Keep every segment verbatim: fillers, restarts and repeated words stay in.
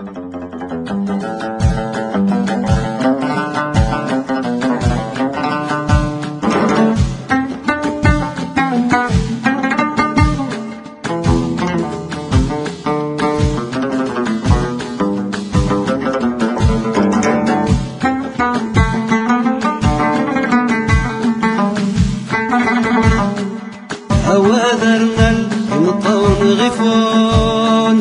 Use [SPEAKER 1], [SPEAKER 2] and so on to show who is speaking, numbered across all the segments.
[SPEAKER 1] هواذرنا المطون غفون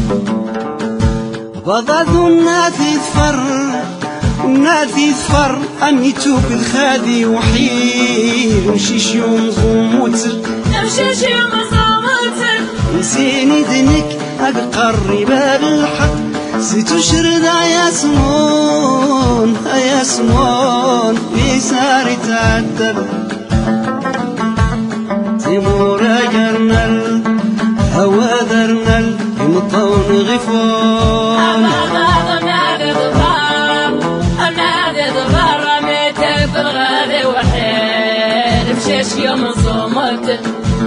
[SPEAKER 1] بضاذو الناثي ثفر والناثي ثفر أني توب الخادي وحيد ومشيش يوم زوموتر
[SPEAKER 2] امشيش يوم زوموتر
[SPEAKER 1] نسيني دنك أقري باب الحق ستشرد يا سمون يا سمون يساري تعذب تيمور جرنل هواذرنا المطون غفون
[SPEAKER 2] نادي ضبار نادي ضبار ميتك بالغالي وحيد مشيش يوم صومت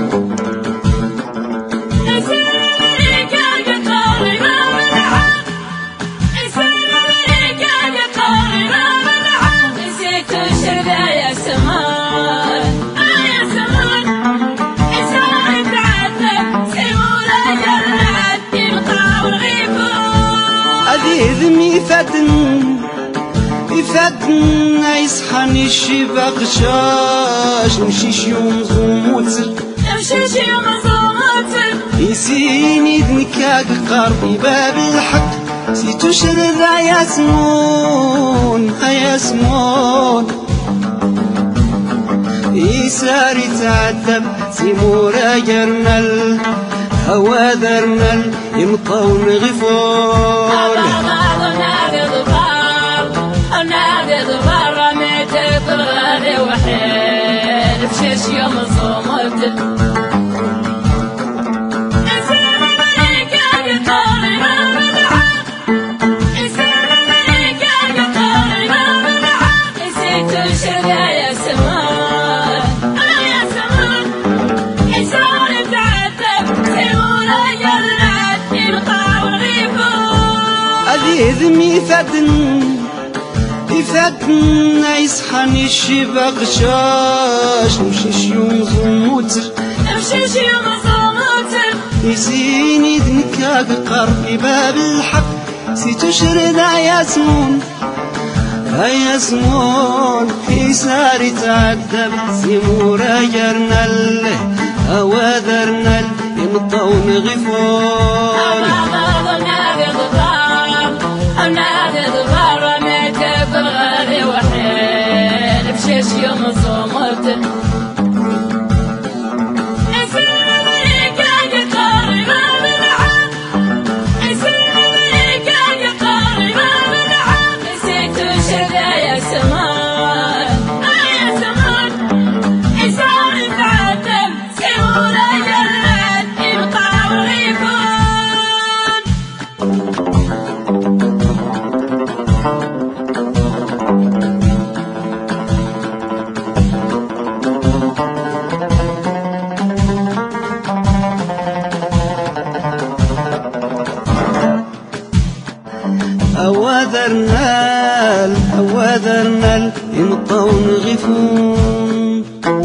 [SPEAKER 1] أذيذ يفدن يفدن يصحني الشباق شاش نمشيش يوم زوموتر
[SPEAKER 2] نمشيش يوم زوموتر
[SPEAKER 1] يسيني ذنكاك قربي باب الحق ستشرد يا سمون يا سمون يساري تعذب تيمور جرنل هواذرنا المطون غفون
[SPEAKER 2] نادي ضبار نادي ضبار ميتك بالغالي وحيد مشيش يوم صومت
[SPEAKER 1] أذيذ يفدن يفدن يصحني الشباق شاش نمشيش يوم زوموتر
[SPEAKER 2] نمشيش يوم زوموتر
[SPEAKER 1] يسيني ذنكاك قربي باب الحق ستشرد يا سمون يا سمون يساري تعذب تيمور جرنل هواذرنا المطون غفون
[SPEAKER 2] نادي ضبار ميتك بالغالي وحيد مشيش يوم صومت
[SPEAKER 1] هواذرنا هواذرنا المطون غفون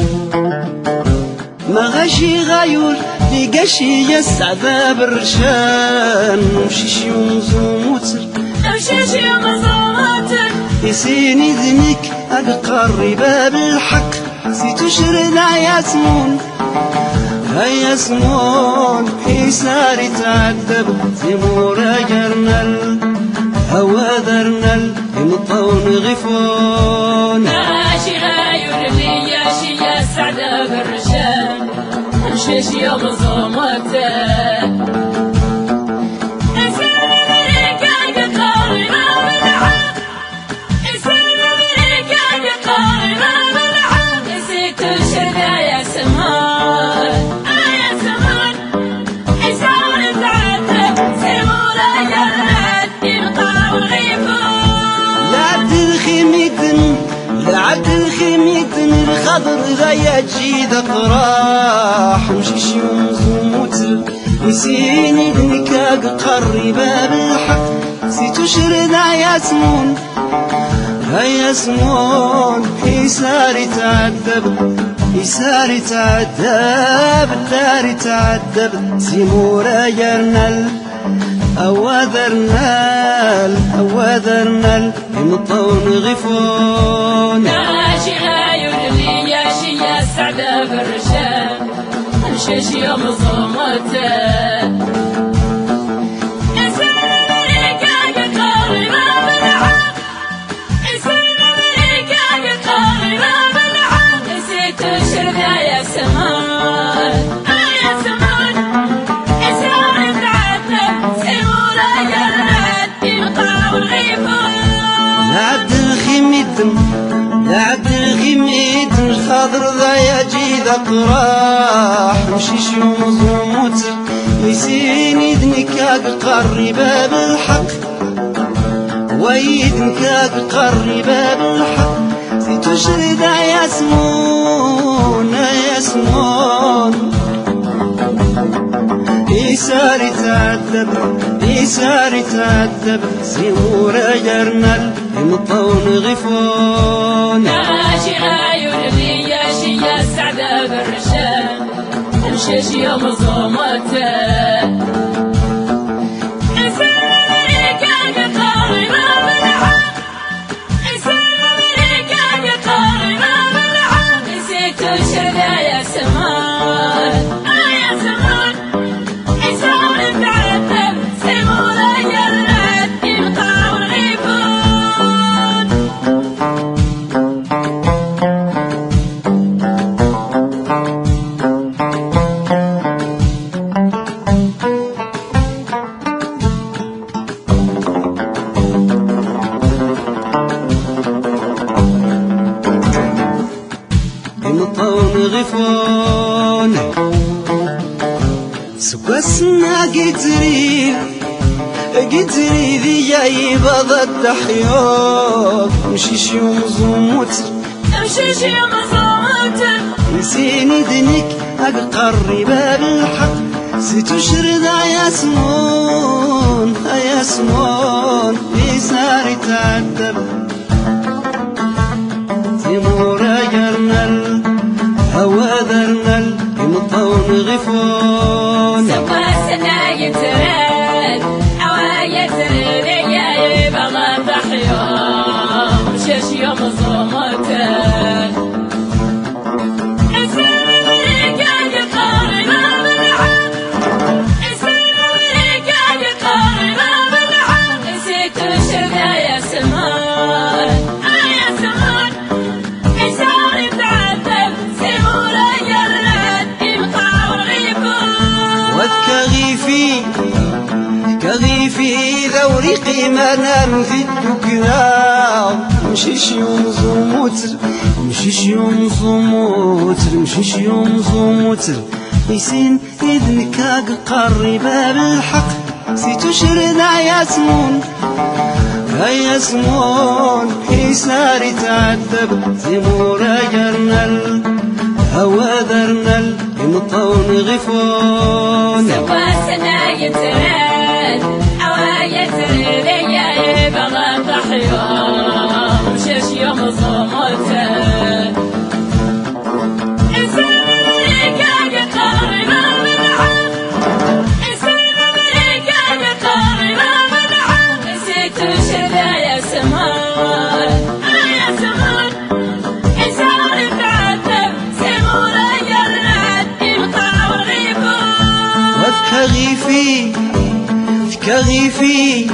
[SPEAKER 1] ما غشي غايور لقشي يسعذاب الرشان نمشيش يوم زوموتر
[SPEAKER 2] نمشيش يوم زوموتر
[SPEAKER 1] يسيني ذنك أقري باب الحق ستشرد يا سمون يا سمون يساري تعذب تيمور جرنل هواذرنا المطون غفون
[SPEAKER 2] ماشي غاير لي يا شي يا سعدة بالرجال نمشيش يوم صومت
[SPEAKER 1] لعد الخميت الخضر غاية جيد أطراح مشيش يوم زوموتر نسيني ذنكاك قري باب الحق تشرد ياسمون ياسمون يسار يتعذب يسار يتعذب دار يتعذب سيمورا يرنل أواذرنال أواذرنال يمطون غفون
[SPEAKER 2] ناشي غاير لي يا شي يا سعدة بالرجال نشيش يا مظلمته
[SPEAKER 1] لعب الغميد الخضر ذا يجي ذا قراح مشيش يوم يسين يدنك قريبا بالحق ويدنك قريبا بالحق في تشرد ياسمون ياسمون يسار يتعذب يسار يتعذب سيورا جرنال يمطون غفون
[SPEAKER 2] ناشي غاير لي يا شي يا سعدة بالرجال نمشيش يا مظلمته
[SPEAKER 1] غفون سكسنا قدري قدري ذي جاي بض التحيوط مشيش يوم زموت
[SPEAKER 2] مشيش يوم زموت
[SPEAKER 1] نسيني دنك أقرب بالحق ستشرد ياسمون ياسمون يسار يتعذب تمورا جرنال أواذرنال يمطون غفون
[SPEAKER 2] سواسنا يتراد أوا يتراد يا يبغى ضحية مشيش يوم ظلمتك
[SPEAKER 1] كغيفي ذورقي منام في الدكنا مشيش يوم زموتر مشيش يوم زموتر مشيش يوم زموتر يسين إذنك قريبا بالحق ستشرد ياسمون ياسمون يسار يتعذب تمورا جرنال أواذرنال يمطون غفون
[SPEAKER 2] سواسنا يتراد أوا يتراد يا يبغى ضحية مشيش يوم ظلمتك
[SPEAKER 1] كغيفي كغيفي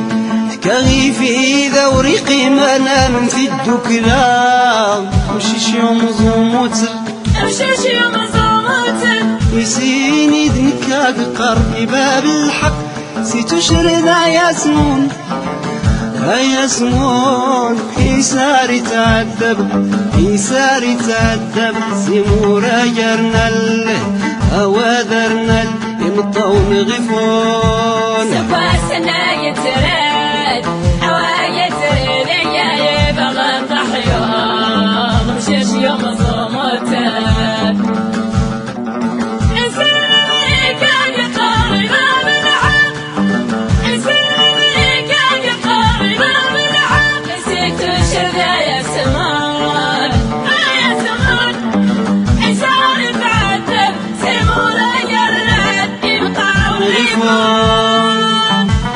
[SPEAKER 1] كغيفي ذورقي منام في الدكنا مشيش يوم زموتر
[SPEAKER 2] مشيش يوم زموتر
[SPEAKER 1] يسيني دنك قريبا بالحق ستشرد ياسمون ياسمون يسار يتعذب يسار يتعذب سيمورا جرنال أواذرنال يمطون غفون
[SPEAKER 2] سواسنا يتراد أوا يتراد يا يبغى ضحية مشيش يوم ظلمتك إنسان كان يقارب بالحق إنسان كان
[SPEAKER 1] الغفران